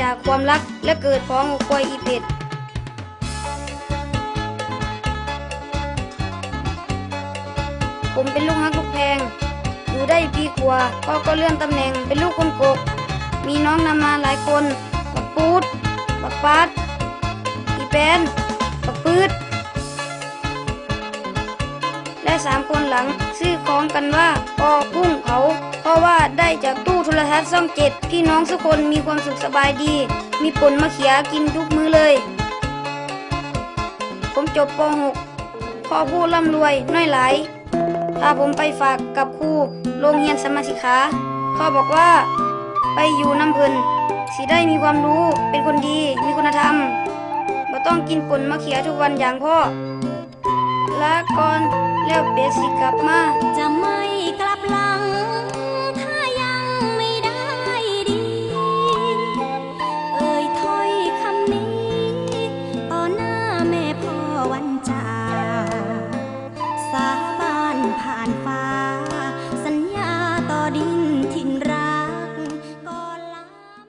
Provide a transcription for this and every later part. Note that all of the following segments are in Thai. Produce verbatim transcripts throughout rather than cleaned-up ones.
จากความรักและเกิดพ้องอกควยอีเป็ดผมเป็นลูกฮักลูกแพงอยู่ได้ปีกว่าพ่อก็เลื่อนตำแหน่งเป็นลูกคนโกกมีน้องนำมาหลายคนบักปูดบักปาดอีแปนบักปืดและสามคนหลังซื้อของกันว่าปอกุ้งเผาเพราะว่าได้จากตู้โทรทัศน์ช่องเจ็ดพี่น้องทุกคนมีความสุขสบายดีมีผลมะเขือกินทุกมื้อเลยผมจบป หก พ่อผู้ร่ำรวยน้อยหลายถ้าผมไปฝากกับครูโรงเรียนสมาชิกขาพ่อบอกว่าไปอยู่น้ำเพลินสิได้มีความรู้เป็นคนดีมีคุณธรรมบ่ต้องกินผลมะเขือทุกวันอย่างพ่อลาก่อนแล้วเป็ดสิกลับมาจะไม่กลับหลังถ้ายังไม่ได้ดีเอ่ยถ้อยคำนี้ต่อหน้าแม่พ่อวันจากสาบานผ่านฟ้าสัญญาต่อดินถิ่นรักก่อนลา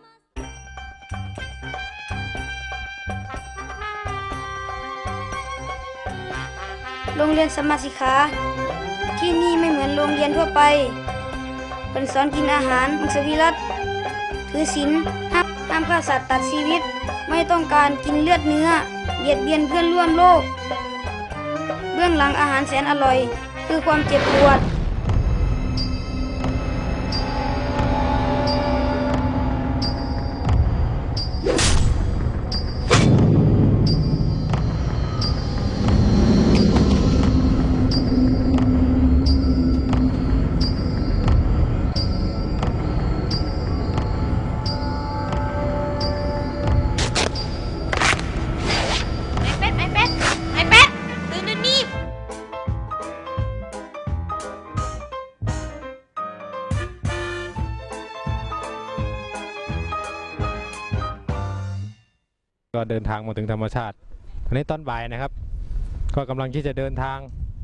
โรงเรียนสมาชิกขาที่นี่ไม่เหมือนโรงเรียนทั่วไปเป็นสอนกินอาหารมังสวิรัติถือศีลห้ามห้ามฆ่าสัตว์ตัดชีวิตไม่ต้องการกินเลือดเนื้อเบียดเบียนเพื่อนร่วมโลกเบื้องหลังอาหารแสนอร่อยคือความเจ็บปวดก็เดินทางมาถึงธรรมชาติอันนี้ตอนบ่ายนะครับก็กำลังที่จะเดินทาง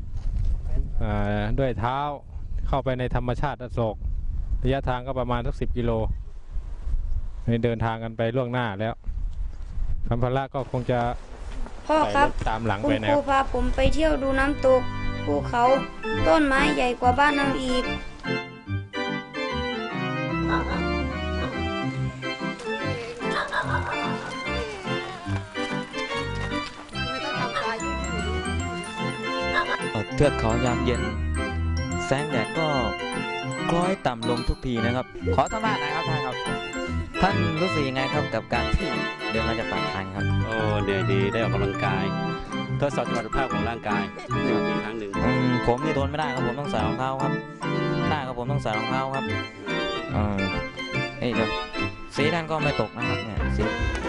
ด้วยเท้าเข้าไปในธรรมชาติอโศกระยะทางก็ประมาณสักสิบกิโลนี่เดินทางกันไปล่วงหน้าแล้วสัมภาระก็คงจะพ่อครับตามหลังไปนะคุณครูพาผมไปเที่ยวดูน้ำตกภูเขาต้นไม้ใหญ่กว่าบ้านเราอีกเทือกเขายามเย็นแสงแดดก็คล้อยต่ำลงทุกทีนะครับขอสัมภาษณ์หน่อยครับท่านครับท่านรู้สึกยังไงครับกับการที่เดินมาจากปากทางครับโอ้เหนื่อยดีได้ออกกำลังกายทดสอบสมรรถภาพของร่างกายหนึ่งปีครั้งหนึ่งผมนี่ทนไม่ได้ครับผมต้องใส่รองเท้าครับได้ครับผมต้องใส่รองเท้าครับเออเอ้ยเดี๋ยวสีท่านก็ไม่ตกนะครับเนี่ยสี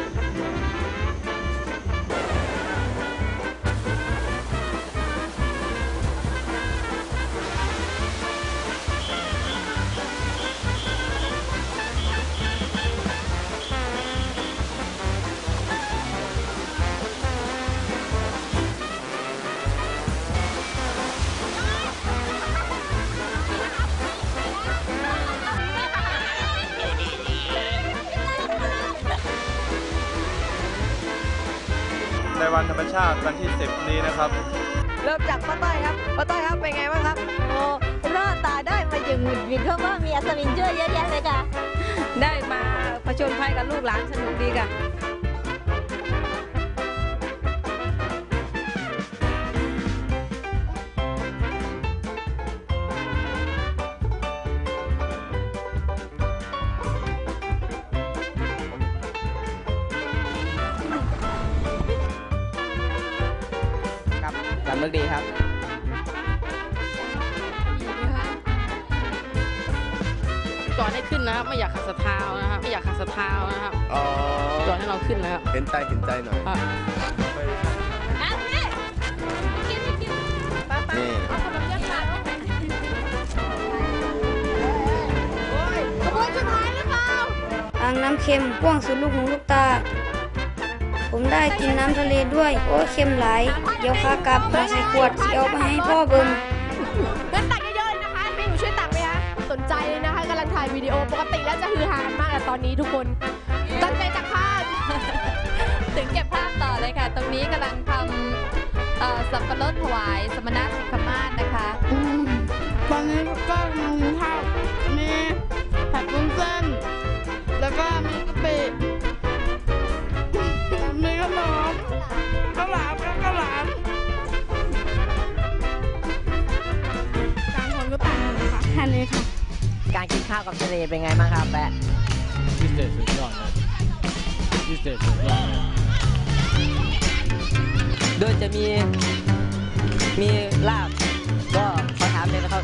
ในวันธรรมชาติวันที่สิบนี้นะครับเริ่มจากป้าต้อยครับป้าต้อยครับเป็นไงบ้างครับโอ้รอดตาได้มาอย่างหงุดหงิดเพราะว่ามีอัศวินช่วยเยอะแยะเลยค่ะได้มาผจญภัยกับลูกหลานสนุกดีค่ะสำนึกดีครับจอดให้ขึ้นนะครับไม่อยากขัดสะเท้านะครับไม่อยากขัดสะเท้านะครับจอดให้เราขึ้นนะครับเห็นใจเห็นใจหน่อยนี่อ่างน้ำเค็มพ่วงสุดลูกหูลูกตาผมได้กินน้ำทะเลด้วยโอ้เค็มหลายเดี๋ยวขากลับมาใส่ขวดเดี๋ยวไปให้พ่อเบิ่งงั้นตักเยอะๆเลยนะคะแม่หนูช่วยตักไหมคะสนใจเลยนะคะกำลังถ่ายวิดีโอปกติแล้วจะฮือฮามากแต่ตอนนี้ทุกคนก็ตั้งใจจากภาพถึงเก็บภาพต่อเลยค่ะ ตรงนี้กำลังทำเอ่อสับปะรดถวายสมณะสิกขมาศนะคะตอนนี้ก็มีภาพมีผัดวุ้นเส้นแล้วก็มีกะปิมีขนมข้าวหลามแล้วข้าวหลามต่างคนก็ต่างกันค่ะแค่นี้ค่ะการกินข้าวกับทะเลเป็นไงบ้างครับแปะพิเศษสุดยอดเลยพิเศษสุดยอดเลยโดยจะมีมีลาบก็ขอถามเลยนะครับ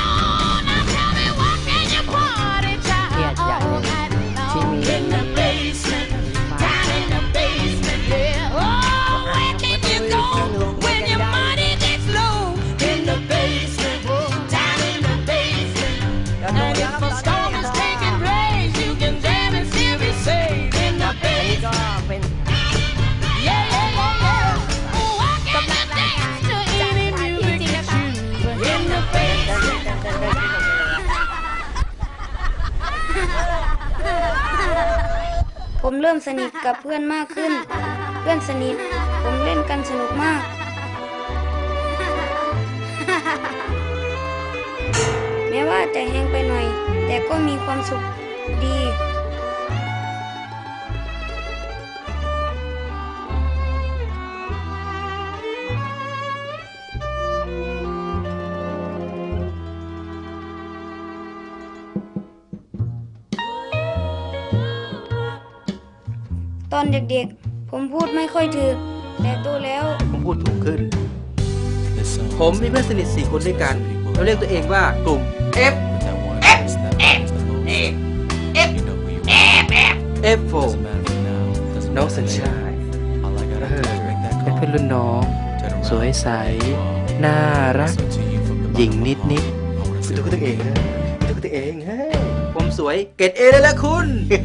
เกียรติใหญ่ที่มีผมเริ่มสนิทกับเพื่อนมากขึ้น เพื่อนสนิทผมเล่นกันสนุกมาก แม้ว่าจะแห้งไปหน่อย แต่ก็มีความสุขดี ตอนเด็กๆผมพูดไม่ค่อยถูกแต่โตแล้วผมพูดถูกขึ้น ผมมีเพื่อนสนิทสี่คนด้วยกันเราเรียกตัวเองว่ากลุ่ม F F F F F F โฟน้องสัญชาติเป็นเพื่อนรุ่นน้องสวยใสน่ารักหญิงนิดนิดเป็นตัวตัวเองนะเป็นตัวตัวเองฮะผมสวยเกรดเอเลยละคุณ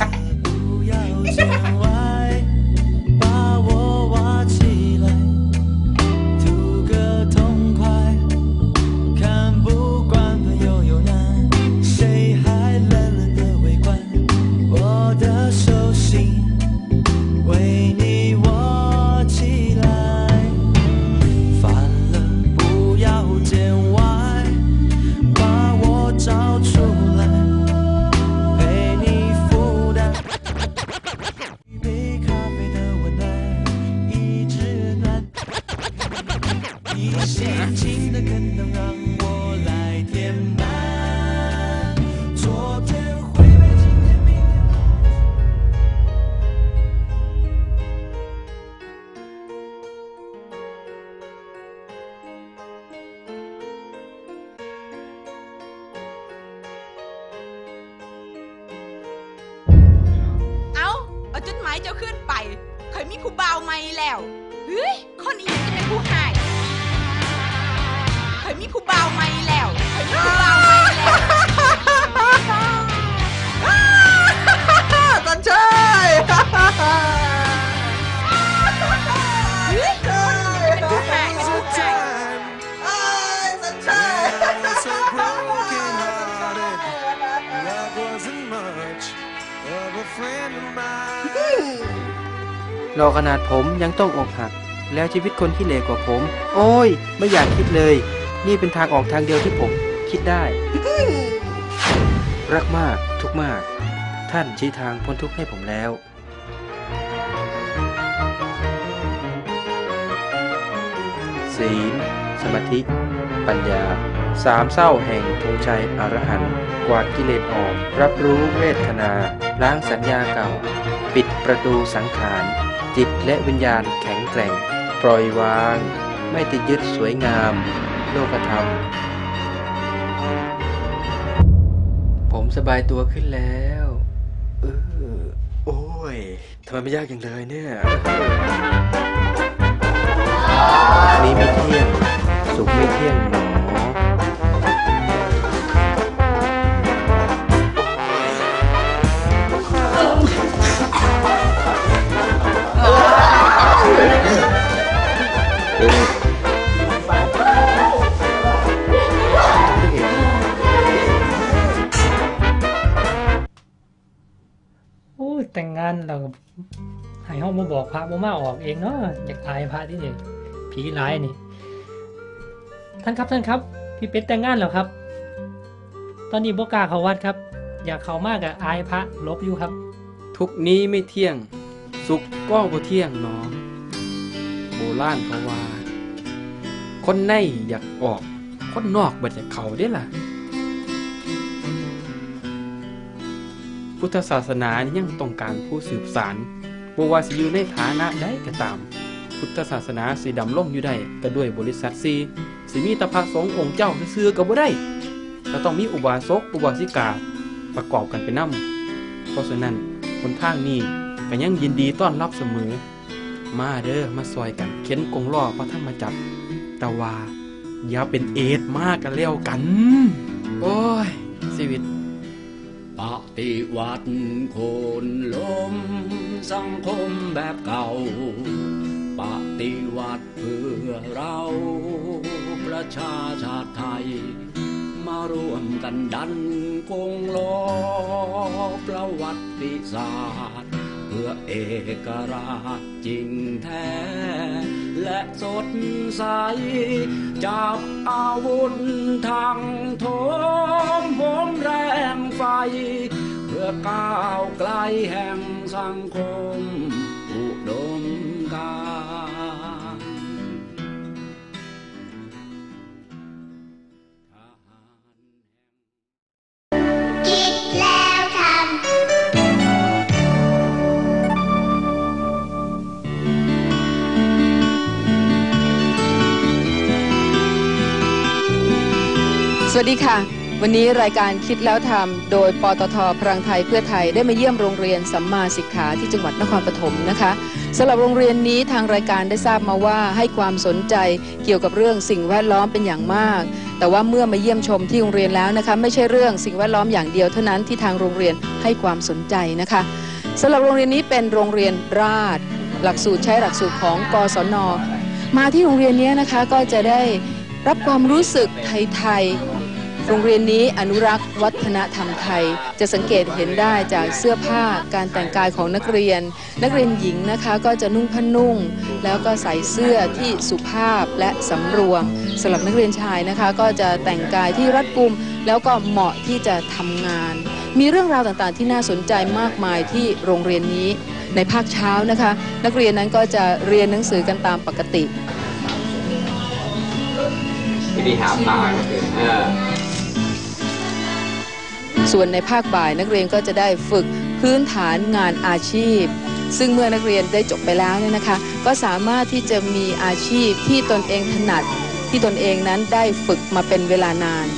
เอาจดหมายเจ้าขึ้นไปเคยมีผู้บ่าวใหม่แล้วเฮ้ยคนนี้จะเป็นผู้หายเคยมีผู้บ่าวใหม่แล้วเคยมีผู้บ่าวใหม่แล้วสัญชัยเฮ้ยเป็นผู้หายเป็นผู้หายสัญชัยรอขนาดผมยังต้องอกหักแล้วชีวิตคนที่เลวกว่าผม โอ้ยไม่อยากคิดเลยนี่เป็นทางออกทางเดียวที่ผมคิดได้ รักมากทุกมากท่านชี้ทางพ้นทุกข์ให้ผมแล้วศีลสมาธิปัญญาสามเศร้าแห่งธงชัยอรหันต์กวาดกิเลสออกรับรู้เวทนาล้างสัญญาเก่าปิดประตูสังขารจิตและวิญญาณแข็งแกร่งปล่อยวางไม่ติดยึดสวยงามโลกธรรมผมสบายตัวขึ้นแล้วเออโอ้ยทำไมไม่ยากอย่างเลยเนี่ยนี้ไม่เที่ยงสุขไม่เที่ยงหนอแต่งงอ่านเราให้ห้องมาบอกพระบ่มาออกเองเนาะอยากอายพระที่นี่ผีร้ายนี่ท่านครับท่านครับพี่เป็ดแต่งงานแล้วครับตอนนี้บ่กล้าเข้าวัดครับอยากเข้ามากกับอายพระลบอยู่ครับทุกนี้ไม่เที่ยงสุขก็บ่เที่ยงเนาะโบราณเขาว่าคนในอยากออกคนนอกบ่อยากเข้าเด้ล่ะพุทธศาสนายังต้องการผู้สืบสานบ่ว่าสิอยู่ในฐานะใดก็ตามพุทธศาสนาสิดำรงอยู่ได้ก็ด้วยบริษัทซีสิมีแต่พระสงฆ์องค์เจ้าซื่อๆก็บ่ได้ก็ต้องมีอุบาสกอุบาสิกาประกอบกันไปนำเพราะฉะนั้นคนทางนี้ก็ยังยินดีต้อนรับเสมอมาเด้อมาซอยกันเข็นกงล้อพระธรรมจักรแต่ว่าอย่าเป็นเอดมากกันแล้วกันโอ้ยชีวิตปฏิวัติโคนล้มสังคมแบบเก่าปฏิวัติเพื่อเราประชาชาติไทยมาร่วมกันดันกงล้อประวัติศาสตร์เพื่อเอกราชจริงแท้และสดใสจับอาวุธทางโถมโหมแรงไฟเพื่อก้าวไกลแห่งสังคมอุดมการณ์คิดแล้วทำสวัสดีค่ะวันนี้รายการคิดแล้วทำโดยปตท.พลังไทยเพื่อไทยได้มาเยี่ยมโรงเรียนสัมมาสิกขาที่จังหวัดนครปฐมนะคะสำหรับโรงเรียนนี้ทางรายการได้ทราบมาว่าให้ความสนใจเกี่ยวกับเรื่องสิ่งแวดล้อมเป็นอย่างมากแต่ว่าเมื่อมาเยี่ยมชมที่โรงเรียนแล้วนะคะไม่ใช่เรื่องสิ่งแวดล้อมอย่างเดียวเท่านั้นที่ทางโรงเรียนให้ความสนใจนะคะสำหรับโรงเรียนนี้เป็นโรงเรียนราษฎร์หลักสูตรใช้หลักสูตรของกศน.มาที่โรงเรียนนี้นะคะก็จะได้รับความรู้สึกไทยโรงเรียนนี้อนุรักษ์วัฒนธรรมไทยจะสังเกตเห็นได้จากเสื้อผ้าการแต่งกายของนักเรียนนักเรียนหญิงนะคะก็จะนุ่งผ้านุ่งแล้วก็ใส่เสื้อที่สุภาพและสำรวมสำหรับนักเรียนชายนะคะก็จะแต่งกายที่รัดกุมแล้วก็เหมาะที่จะทำงานมีเรื่องราวต่างๆที่น่าสนใจมากมายที่โรงเรียนนี้ในภาคเช้านะคะนักเรียนนั้นก็จะเรียนหนังสือกันตามปกติวิธีหาปลาก็คือเออส่วนในภาคบ่ายนักเรียนก็จะได้ฝึกพื้นฐานงานอาชีพซึ่งเมื่อนักเรียนได้จบไปแล้วเนี่ยนะคะก็สามารถที่จะมีอาชีพที่ตนเองถนัดที่ตนเองนั้นได้ฝึกมาเป็นเวลานาน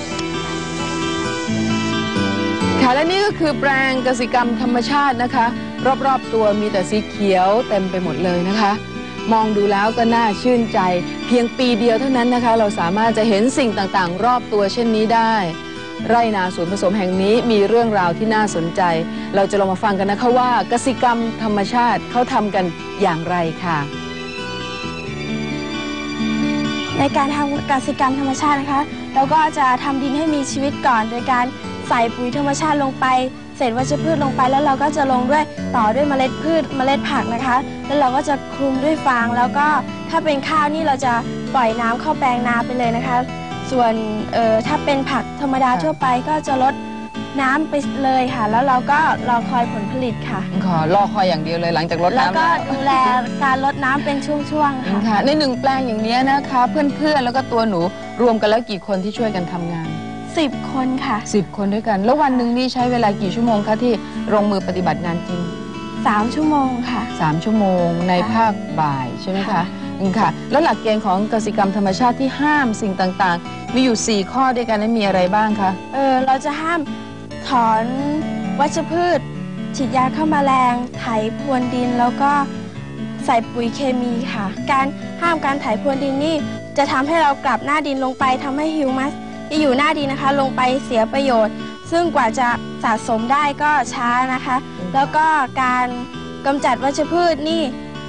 ค่ะและนี่ก็คือแปลงกสิกรรมธรรมชาตินะคะรอบๆตัวมีแต่สีเขียวเต็มไปหมดเลยนะคะมองดูแล้วก็น่าชื่นใจเพียงปีเดียวเท่านั้นนะคะเราสามารถจะเห็นสิ่งต่างๆรอบตัวเช่นนี้ได้ไร่นาสวนผสมแห่งนี้มีเรื่องราวที่น่าสนใจเราจะลองมาฟังกันนะคะว่ากสิกรรมธรรมชาติเขาทำกันอย่างไรค่ะในการทำกสิกรรมธรรมชาตินะคะเราก็จะทำดินให้มีชีวิตก่อนโดยการใส่ปุ๋ยธรรมชาติลงไปเศษวัชพืชลงไปแล้วเราก็จะลงด้วยต่อด้วยเมล็ดพืชเมล็ดผักนะคะแล้วเราก็จะคลุมด้วยฟางแล้วก็ถ้าเป็นข้าวนี่เราจะปล่อยน้ำเข้าแปลงนาไปเลยนะคะส่วนเอ่อถ้าเป็นผักธรรมดาทั่วไปก็จะลดน้ำไปเลยค่ะแล้วเราก็รอคอยผลผลิตค่ะขอรอคอยอย่างเดียวเลยหลังจากลดน้ำแล้วก็ดูแลการลดน้ำเป็นช่วงๆค่ะในหนึ่งแปลงอย่างนี้นะคะเพื่อนๆแล้วก็ตัวหนูรวมกันแล้วกี่คนที่ช่วยกันทำงานสิบคนค่ะสิบคนด้วยกันแล้ววันหนึ่งนี่ใช้เวลากี่ชั่วโมงคะที่ลงมือปฏิบัติงานจริงสามชั่วโมงค่ะสามชั่วโมงในภาคบ่ายใช่ไหมคะค่ะแล้วหลักเกณฑ์ของกสิกรรมธรรมชาติที่ห้ามสิ่งต่างๆมีอยู่สี่ข้อด้วยกันนั้นมีอะไรบ้างคะเออเราจะห้ามถอนวัชพืชฉีดยาฆ่าแมลงไถพรวนดินแล้วก็ใส่ปุ๋ยเคมีค่ะการห้ามการไถพรวนดินนี่จะทำให้เรากลับหน้าดินลงไปทำให้ฮิวมัสที่อยู่หน้าดินนะคะลงไปเสียประโยชน์ซึ่งกว่าจะสะสมได้ก็ช้านะคะแล้วก็การกำจัดวัชพืชนี่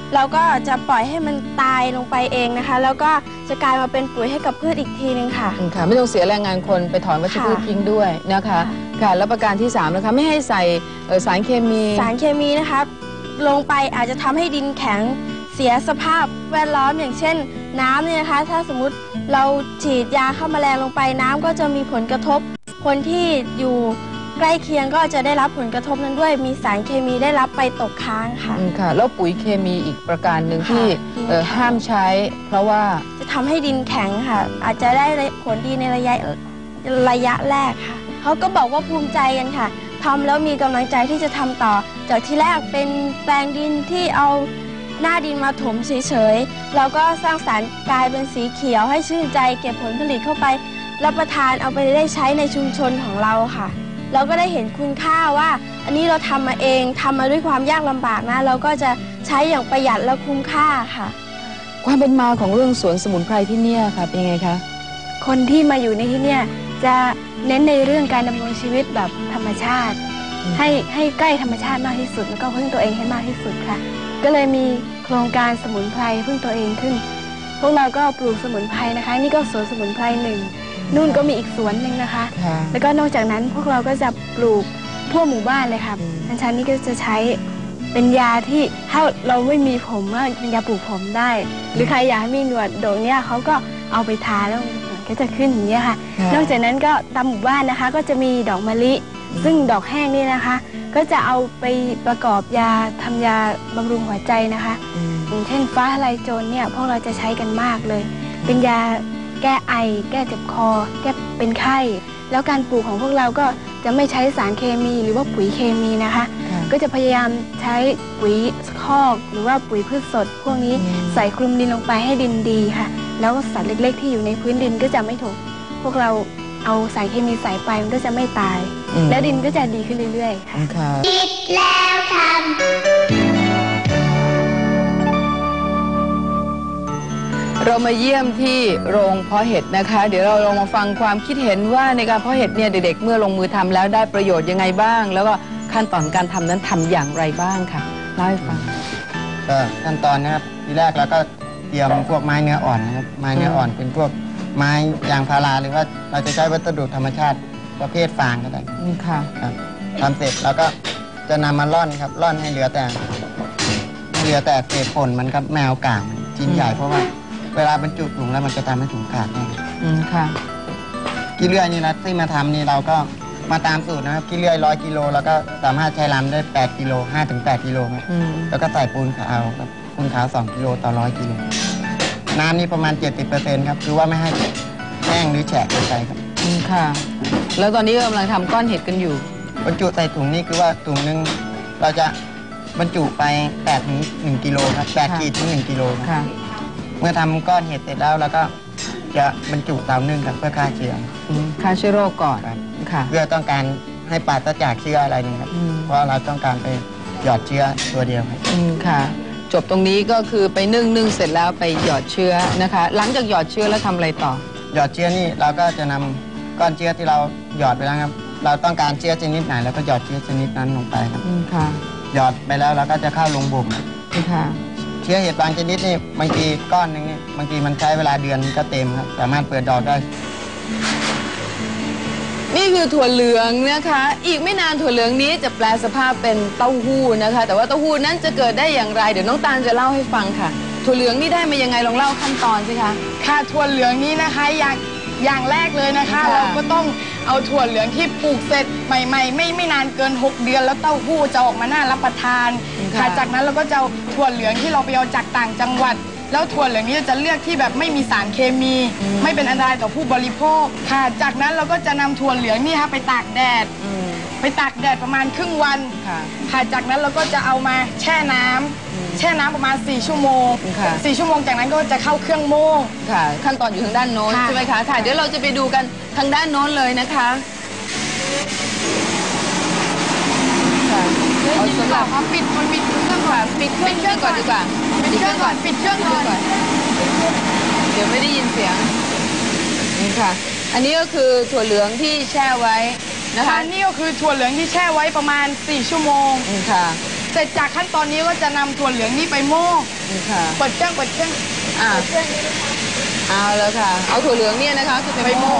เราก็จะปล่อยให้มันตายลงไปเองนะคะ แล้วก็จะกลายมาเป็นปุ๋ยให้กับพืชอีกทีนึงค่ะค่ะไม่ต้องเสียแรงงานคนไปถอนวัชพืชทิ้งด้วยนะคะค่ะแล้วประการที่สามนะคะไม่ให้ใส่สารเคมีสารเคมีนะคะลงไปอาจจะทำให้ดินแข็งเสียสภาพแวดล้อมอย่างเช่นน้ำเนี่ยนะคะถ้าสมมุติเราฉีดยาฆ่าแมลงลงไปน้ำก็จะมีผลกระทบคนที่อยู่ใกล้เคียงก็จะได้รับผลกระทบนั้นด้วยมีสารเคมีได้รับไปตกค้างค่ะค่ะแล้วปุ๋ยเคมีอีกประการหนึ่งที่ห้ามใช้เพราะว่าจะทำให้ดินแข็งค่ะอาจจะได้ผลดีในระยะระยะแรกค่ะเขาก็บอกว่าภูมิใจกันค่ะทำแล้วมีกำลังใจที่จะทำต่อจากที่แรกเป็นแปลงดินที่เอาหน้าดินมาถมเฉยๆแล้วก็สร้างสรรค์กลายเป็นสีเขียวให้ชื่นใจเก็บผลผลิตเข้าไปรับประทานเอาไปได้ใช้ในชุมชนของเราค่ะเราก็ได้เห็นคุณค่าว่าอันนี้เราทำมาเองทำมาด้วยความยากลำบากนะเราก็จะใช้อย่างประหยัดและคุ้มค่าค่ะความเป็นมาของเรื่องสวนสมุนไพรที่เนี่ยค่ะเป็นไงคะคนที่มาอยู่ในที่เนี่ยจะเน้นในเรื่องการดำรงชีวิตแบบธรรมชาติให้ให้ใกล้ธรรมชาติมากที่สุดแล้วก็พึ่งตัวเองให้มากที่สุดค่ะก็เลยมีโครงการสมุนไพรพึ่งตัวเองขึ้นพวกเราก็ปลูกสมุนไพรนะคะนี่ก็สวนสมุนไพรหนึ่งนู่นก็มีอีกสวนหนึ่งนะคะแล้วก็นอกจากนั้นพวกเราก็จะปลูกทั่วหมู่บ้านเลยค่ะอันชันนี่ก็จะใช้เป็นยาที่ถ้าเราไม่มีผมว่าเป็นยาปลูกผมได้หรือใครอยากให้มีหนวดโด่งเนี่ยเขาก็เอาไปทาแล้วก็จะขึ้นอย่างนี้ค่ะนอกจากนั้นก็ตามหมู่บ้านนะคะก็จะมีดอกมะลิซึ่งดอกแห้งนี่นะคะก็จะเอาไปประกอบยาทำยาบำรุงหัวใจนะคะอย่างเช่นฟ้าทลายโจรเนี่ยพวกเราจะใช้กันมากเลยเป็นยาแก้ไอแก้เจ็บคอแก้เป็นไข้แล้วการปลูกของพวกเราก็จะไม่ใช้สารเคมีหรือว่าปุ๋ยเคมีนะคะก็จะพยายามใช้ปุ๋ยคอกหรือว่าปุ๋ยพืชสดพวกนี้ใส่คลุมดินลงไปให้ดินดีค่ะแล้วสัตว์เล็กๆที่อยู่ในพื้นดินก็จะไม่ถูกพวกเราเอาสารเคมีใส่ไปมันก็จะไม่ตายและดินก็จะดีขึ้นเรื่อยๆค่ะคิดแล้วทำเรามาเยี่ยมที่โรงเพาะเห็ดนะคะเดี๋ยวเราลองมาฟังความคิดเห็นว่าในการเพาะเห็ดเนี่ยเด็กๆเมื่อลงมือทำแล้วได้ประโยชน์ยังไงบ้างแล้วก็ขั้นตอนการทำนั้นทำอย่างไรบ้างค่ะเล่าให้ฟังก็ขั้นตอนนะครับทีแรกเราก็เตรียมพวกไม้เนื้ออ่อนนะครับไม้เนื้ออ่อนเป็นพวกไม้ยางพาราหรือว่าเราจะใช้วัสดุธรรมชาติประเภทฟางก็ได้ค่ะทำเสร็จแล้วก็จะนำมาร่อนครับร่อนให้เหลือแต่เหลือแต่เศษผลมันครับแมวกางชิ้นใหญ่เพราะว่าเวลาบรรจุถุงแล้วมันจะทำให้ถุงขาดได้อืมค่ะขี้เลื่อยนี่นะที่มาทำนี่เราก็มาตามสูตรนะครับขี้เลื่อยร้อยกิโลแล้วก็สามารถใช้ลำได้แปดกิโลห้าถึงแปดกิโลครับแล้วก็ใส่ปูนขาวครับปูนขาวสองกิโลต่อร้อยกิโลน้ำนี่ประมาณ เจ็ดสิบเปอร์เซ็นต์ ครับคือว่าไม่ให้แห้งหรือแฉะเกินไปครับอืมค่ะแล้วตอนนี้กำลังทำก้อนเห็ดกันอยู่บรรจุใส่ถุงนี่คือว่าถุงนึงเราจะบรรจุไปแปดถึงหนึ่งกิโลครับแปดขีดถึงหนึ่งกิโลครับเมื่อทำก้อนเห็ดเสร็จแล้วแล้วก็จะบรรจุเตานึ่งครับเพื่อฆ่าเชื้อฆ่าเชื้อโรคก่อนค่ะเพื่อต้องการให้ปราศจากเชื้ออะไรนี่ครับเพราะเราต้องการไปหยอดเชื้อตัวเดียวครับค่ะจบตรงนี้ก็คือไปนึ่งนึ่งเสร็จแล้วไปหยอดเชื้อนะคะหลังจากหยอดเชื้อแล้วทำอะไรต่อหยอดเชื้อนี่เราก็จะนำก้อนเชื้อที่เราหยอดไปแล้วครับเราต้องการเชื้อชนิดไหนแล้วก็หยอดเชื้อชนิดนั้นลงไปครับค่ะหยอดไปแล้วเราก็จะเข้าลงบ่มค่ะเชื้อเห็ดบางชนิดนี่บางทีก้อนหนึ่งนี่บางทีมันใช้เวลาเดือนก็เต็มครับสามารถเปิดดอกได้นี่คือถั่วเหลืองนะคะอีกไม่นานถั่วเหลืองนี้จะแปลสภาพเป็นเต้าหู้นะคะแต่ว่าเต้าหู้นั้นจะเกิดได้อย่างไรเดี๋ยวน้องตาลจะเล่าให้ฟังค่ะถั่วเหลืองนี่ได้มายังไงลองเล่าขั้นตอนสิคะค่ะถั่วเหลืองนี้นะคะอย่างอย่างแรกเลยนะคะเราก็ต้องเอาถั่วเหลืองที่ปลูกเสร็จใหม่ๆไม่ไม่นานเกินหกเดือนแล้วเต้าหู้จะออกมาน่ารับประทานค่ะจากนั้นเราก็จะเอาถั่วเหลืองที่เราไปเอาจากต่างจังหวัดแล้วถั่วเหลืองนี้จะเลือกที่แบบไม่มีสารเคมีไม่เป็นอันตรายต่อผู้บริโภคค่ะจากนั้นเราก็จะนำถั่วเหลืองนี่ค่ะไปตากแดดไปตากแดดประมาณครึ่งวันค่ะจากนั้นเราก็จะเอามาแช่น้ำแช่น้ำประมาณสี่ชั่วโมงสี่ชั่วโมงจากนั้นก็จะเข้าเครื่องโม่ค่ะขั้นตอนอยู่ทางด้านโน้นใช่ไหมคะค่ะเดี๋ยวเราจะไปดูกันทางด้านโน้นเลยนะคะค่ะเอาสำหรับปิดมันปิดเครื่องก่อนปิดเครื่องก่อนดีกว่าปิดเครื่องก่อนปิดเครื่องก่อนเดี๋ยวไม่ได้ยินเสียงนี่ค่ะอันนี้ก็คือถั่วเหลืองที่แช่ไว้นะคะนี่ก็คือถั่วเหลืองที่แช่ไว้ประมาณสี่ชั่วโมงค่ะเสร็จจากขั้นตอนนี้ก็จะนำถั่วเหลืองนี่ไปโม่เปิดเครื่องเปิดเครื่องอ่าเอาแล้วค่ะ เอาถั่วเหลืองเนี่ยนะคะคือไปโม่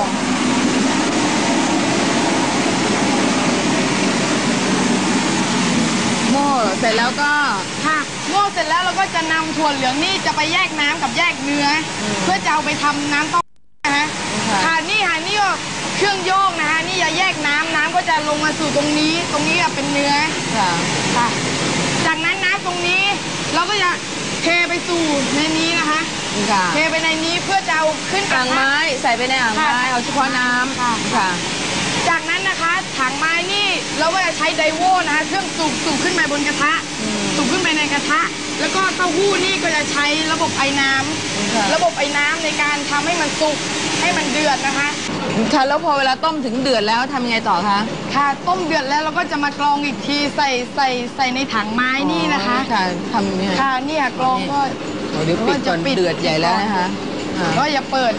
โม่เสร็จแล้วก็ค่ะโม่เสร็จแล้วเราก็จะนำถั่วเหลืองนี่จะไปแยกน้ำกับแยกเนื้อเพื่อจะเอาไปทำน้ำเต้าหู้นะคะค่ะนี่ค่ะนี่ก็เครื่องโยกนะคะนี่จะแยกน้ำน้ำก็จะลงมาสู่ตรงนี้ตรงนี้จะเป็นเนื้อค่ะค่ะจากนั้นน้ำตรงนี้เราก็จะเทไปสู่ในนี้นะคะเทไปในนี้เพื่อจะเอาขึ้นกระทะอ่างไม้ใส่ไปในอ่างไม้เอาเฉพาะน้ำค่ะค่ะจากนั้นนะคะถังไม้นี่เราก็จะใช้ไดโว่นะคะเครื่องสูบสูบขึ้นไปบนกระทะสูบขึ้นไปในกระทะแล้วก็เต้าหู้นี่ก็จะใช้ระบบไอ้น้ำระบบไอ้น้ำในการทำให้มันสุกให้มันเดือดนะคะค่ะแล้วพอเวลาต้มถึงเดือดแล้วทำยังไงต่อคะค่ะต้มเดือดแล้วเราก็จะมากรองอีกทีใส่ใส่ใส่ในถังไม้นี่นะคะค่ะทำยังไงค่ะเนี่ยกรองก็เดี๋ยวปิดก่อนเดือดใหญ่แล้วนะคะก็อย่าเปิด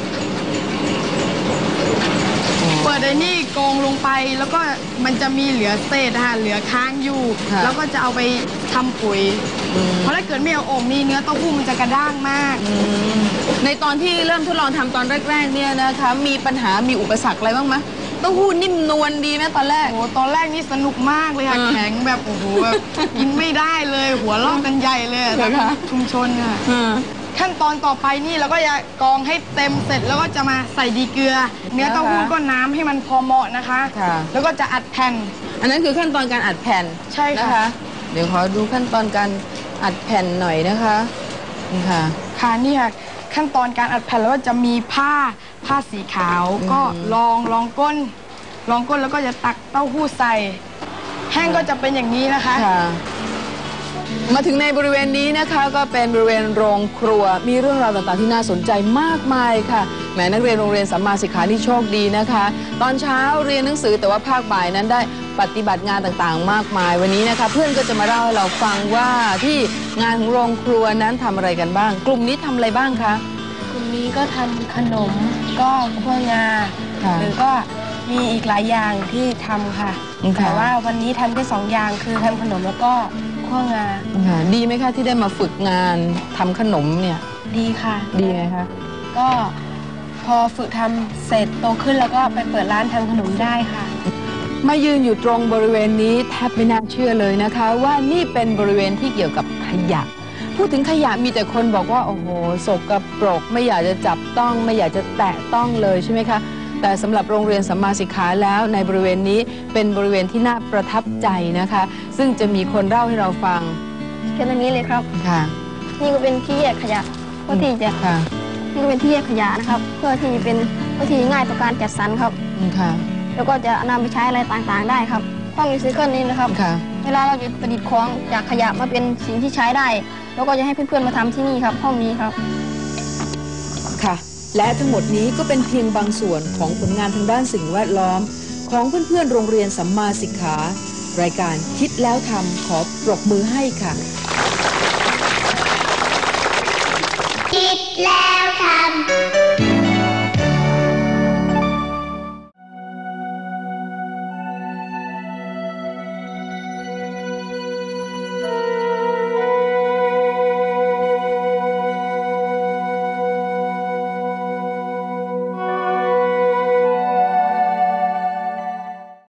เปิดไอ้นี่กองลงไปแล้วก็มันจะมีเหลือเศษค่ะเหลือค้างอยู่แล้วก็จะเอาไปทำปุ๋ยเพราะถ้าเกิดไม่เอาออกนี่เนื้อเต้าหู้มันจะกระด้างมากในตอนที่เริ่มทดลองทำตอนแรกๆเนี่ยนะคะมีปัญหามีอุปสรรคอะไรบ้างไหมเต้าหู้นิ่มนวลดีไหมตอนแรกโอ้ตอนแรกนี่สนุกมากเลยค่ะแข็งแบบโอ้โหแบบกินไม่ได้เลยหัวลอกกันใหญ่เลยนะคะชุมชนค่ะขั้นตอนต่อไปนี่เราก็จะกรองให้เต็มเสร็จแล้วก็จะมาใส่ดีเกลือเนื้อเต้าหู้ก็น้ำให้มันพอเหมาะนะคะแล้วก็จะอัดแผ่นอันนั้นคือขั้นตอนการอัดแผ่นใช่ค่ะเดี๋ยวขอดูขั้นตอนการอัดแผ่นหน่อยนะคะนี่ค่ะค่ะนี่ค่ะขั้นตอนการอัดแผ่นแล้วก็จะมีผ้าผ้าสีขาวก็รองรองก้นรองก้นแล้วก็จะตักเต้าหู้ใส่แห้งก็จะเป็นอย่างนี้นะคะมาถึงในบริเวณนี้นะคะก็เป็นบริเวณโรงครัวมีเรื่องราวต่างๆที่น่าสนใจมากมายค่ะแหมนักเรียนโรงเรียนสัมมาสิกขานี่โชคดีนะคะตอนเช้าเรียนหนังสือแต่ว่าภาคบ่ายนั้นได้ปฏิบัติงานต่างๆมากมายวันนี้นะคะเพื่อนก็จะมาเล่าให้เราฟังว่าที่งานของโรงครัวนั้นทำอะไรกันบ้างกลุ่มนี้ทำอะไรบ้างคะกลุ่มนี้ก็ทำขนมก็คั่วงาหรือก็มีอีกหลายอย่างที่ทำค่ะแต่ว่าวันนี้ทำแค่สองอย่างคือทำขนมแล้วก็คั่วงาดีไหมคะที่ได้มาฝึกงานทำขนมเนี่ยดีค่ะดีไหมคะก็พอฝึกทำเสร็จโตขึ้นแล้วก็ไปเปิดร้านทำขนมได้ค่ะมายืนอยู่ตรงบริเวณนี้แทบไม่น่าเชื่อเลยนะคะว่านี่เป็นบริเวณที่เกี่ยวกับขยะพูดถึงขยะมีแต่คนบอกว่าโอ้โหสกปรกไม่อยากจะจับต้องไม่อยากจะแตะต้องเลยใช่ไหมคะแต่สำหรับโรงเรียนสัมมาสิกขาแล้วในบริเวณนี้เป็นบริเวณที่น่าประทับใจนะคะซึ่งจะมีคนเล่าให้เราฟังแค่นี้เลยครับค่ะนี่ก็เป็นที่แยกขยะเพื่อที่จะค่ะนี่ก็เป็นที่แยกขยะนะครับเพื่อที่เป็นเพื่อที่ง่ายต่อการจัดสรรครับค่ะแล้วก็จะนำไปใช้อะไรต่างๆได้ครับห้องรีไซเคิลนี้นะครับค่ะเวลาเราจะประดิษฐ์ของจากขยะมาเป็นสิ่งที่ใช้ได้แล้วก็จะให้เพื่อนๆมาทำที่นี่ครับห้องนี้ครับค่ะและทั้งหมดนี้ก็เป็นเพียงบางส่วนของผลงานทางด้านสิ่งแวดล้อมของเพื่อนๆโรงเรียนสัมมาสิกขารายการคิดแล้วทำขอปรบมือให้ค่ะคิดแล้วทำ